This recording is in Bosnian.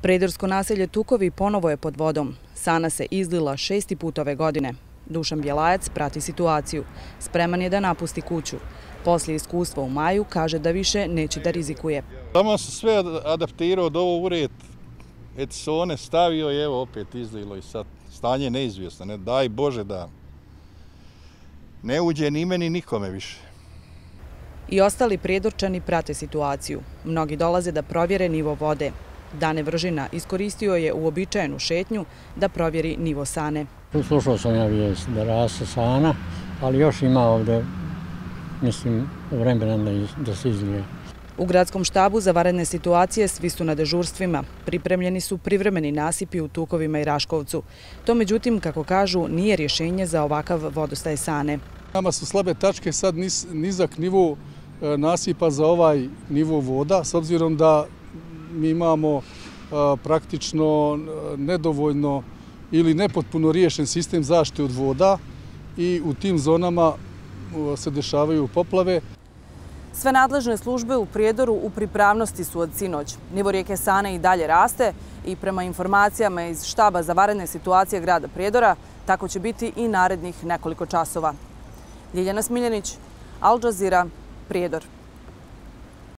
Prijedorsko naselje Tukovi ponovo je pod vodom. Sana se izlila 6. put ove godine. Dušan Bjelajac prati situaciju. Spreman je da napusti kuću. Poslije iskustva u maju kaže da više neće da rizikuje. Tamo se sve adaptirao do ovo ured. Etisone stavio i evo opet izlilo i sad stanje je neizvjesno. Ne daj Bože da ne uđe ni meni nikome više. I ostali Prijedorčani prate situaciju. Mnogi dolaze da provjere nivo vode. Dane Vržina iskoristio je uobičajenu šetnju da provjeri nivo Sane. Slušao sam ja vijest da raste Sana, ali još ima ovdje, mislim, vremena da se izlije. U gradskom štabu za vanredne situacije svi su na dežurstvima. Pripremljeni su privremeni nasipi u Tukovima i Raškovcu. To, međutim, kako kažu, nije rješenje za ovakav vodostaj Sane. Nama su slabe tačke, sad nizak nivo nasipa za ovaj nivo voda, s obzirom da mi imamo praktično nedovoljno ili nepotpuno riješen sistem zaštite od voda i u tim zonama se dešavaju poplave. Sve nadležne službe u Prijedoru u pripravnosti su od sinoć. Nivo rijeke Sane i dalje raste i prema informacijama iz štaba za vanredne situacije grada Prijedora, tako će biti i narednih nekoliko časova. Ljiljana Smiljanić, Al Jazeera, Prijedor.